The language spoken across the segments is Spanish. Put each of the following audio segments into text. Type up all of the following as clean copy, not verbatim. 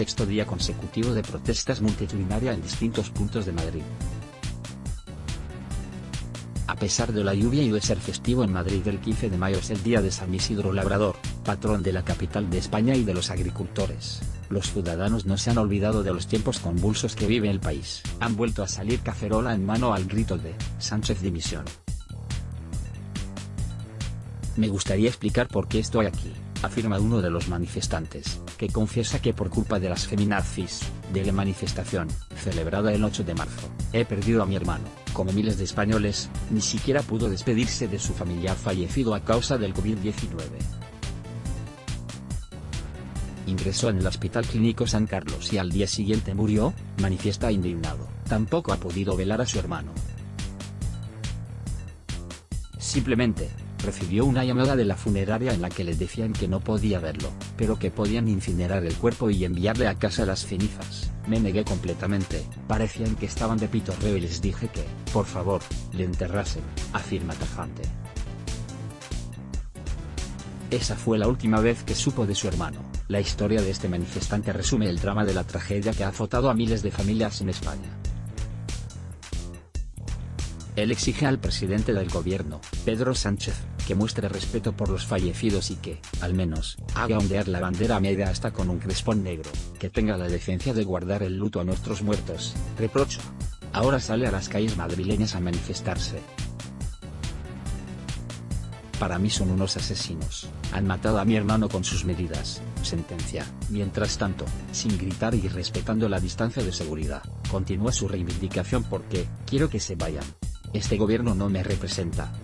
sexto día consecutivo de protestas multitudinarias en distintos puntos de Madrid. A pesar de la lluvia y de ser festivo en Madrid, el 15 de mayo es el día de San Isidro Labrador, patrón de la capital de España y de los agricultores. Los ciudadanos no se han olvidado de los tiempos convulsos que vive el país. Han vuelto a salir cacerola en mano al grito de «Sánchez dimisión». Me gustaría explicar por qué estoy aquí, afirma uno de los manifestantes, que confiesa que por culpa de las feminazis, de la manifestación, celebrada el 8 de marzo, he perdido a mi hermano. Como miles de españoles, ni siquiera pudo despedirse de su familiar fallecido a causa del COVID-19. Ingresó en el Hospital Clínico San Carlos y al día siguiente murió, manifiesta indignado. Tampoco ha podido velar a su hermano. Simplemente, recibió una llamada de la funeraria en la que le decían que no podía verlo, pero que podían incinerar el cuerpo y enviarle a casa las cenizas. Me negué completamente, parecían que estaban de pitorreo y les dije que, por favor, le enterrasen, afirma tajante. Esa fue la última vez que supo de su hermano. La historia de este manifestante resume el drama de la tragedia que ha azotado a miles de familias en España. Él exige al presidente del gobierno, Pedro Sánchez, que muestre respeto por los fallecidos y que, al menos, haga ondear la bandera media hasta con un crespón negro, que tenga la decencia de guardar el luto a nuestros muertos, reprocha. Ahora sale a las calles madrileñas a manifestarse. Para mí son unos asesinos, han matado a mi hermano con sus medidas, sentencia. Mientras tanto, sin gritar y respetando la distancia de seguridad, continúa su reivindicación porque, quiero que se vayan. Este gobierno no me representa.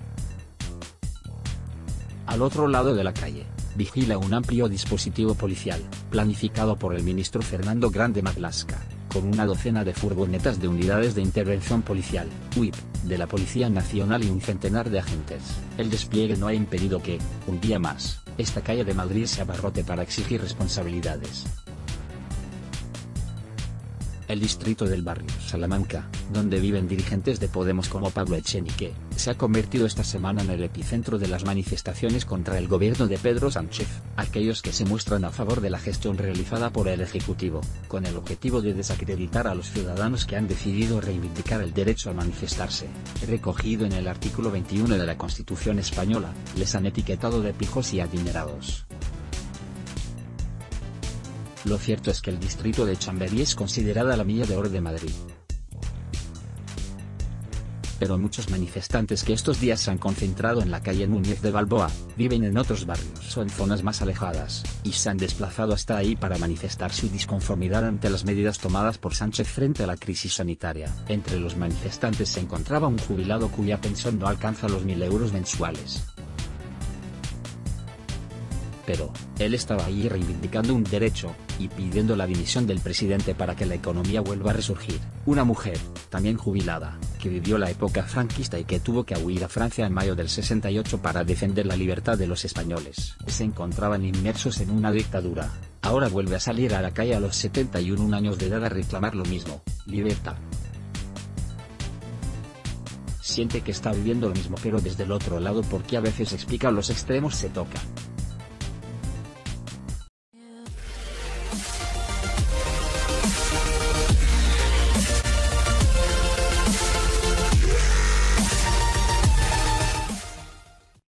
Al otro lado de la calle, vigila un amplio dispositivo policial, planificado por el ministro Fernando Grande Marlaska, con una docena de furgonetas de unidades de intervención policial, UIP, de la Policía Nacional y un centenar de agentes. El despliegue no ha impedido que, un día más, esta calle de Madrid se abarrote para exigir responsabilidades. El distrito del barrio Salamanca, donde viven dirigentes de Podemos como Pablo Echenique, se ha convertido esta semana en el epicentro de las manifestaciones contra el gobierno de Pedro Sánchez, aquellos que se muestran a favor de la gestión realizada por el Ejecutivo, con el objetivo de desacreditar a los ciudadanos que han decidido reivindicar el derecho a manifestarse, recogido en el artículo 21 de la Constitución española, les han etiquetado de pijos y adinerados. Lo cierto es que el distrito de Chamberí es considerada la milla de oro de Madrid. Pero muchos manifestantes que estos días se han concentrado en la calle Núñez de Balboa, viven en otros barrios o en zonas más alejadas, y se han desplazado hasta ahí para manifestar su disconformidad ante las medidas tomadas por Sánchez frente a la crisis sanitaria. Entre los manifestantes se encontraba un jubilado cuya pensión no alcanza los 1.000 euros mensuales. Pero, él estaba ahí reivindicando un derecho, y pidiendo la dimisión del presidente para que la economía vuelva a resurgir. Una mujer, también jubilada, que vivió la época franquista y que tuvo que huir a Francia en mayo del 68 para defender la libertad de los españoles. Se encontraban inmersos en una dictadura. Ahora vuelve a salir a la calle a los 71 años de edad a reclamar lo mismo, libertad. Siente que está viviendo lo mismo pero desde el otro lado porque a veces explica los extremos se tocan.